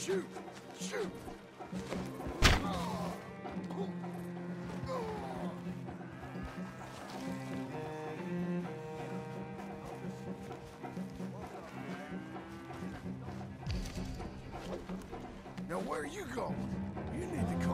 Shoot! Shoot! Now where are you going? You need to